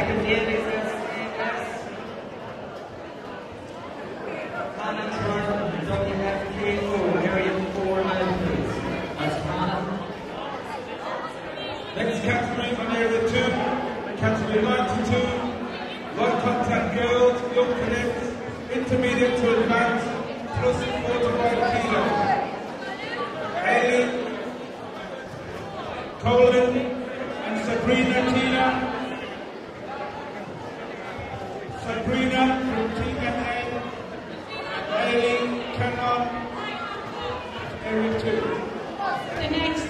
Next category on area 2, category 92, light contact girls, young cadets, intermediate to advanced, plus 45 kilos. Aileen, Colin, and Sabrina Tina. Sabrina from Team NA, Aileen Cannon, area 2. The next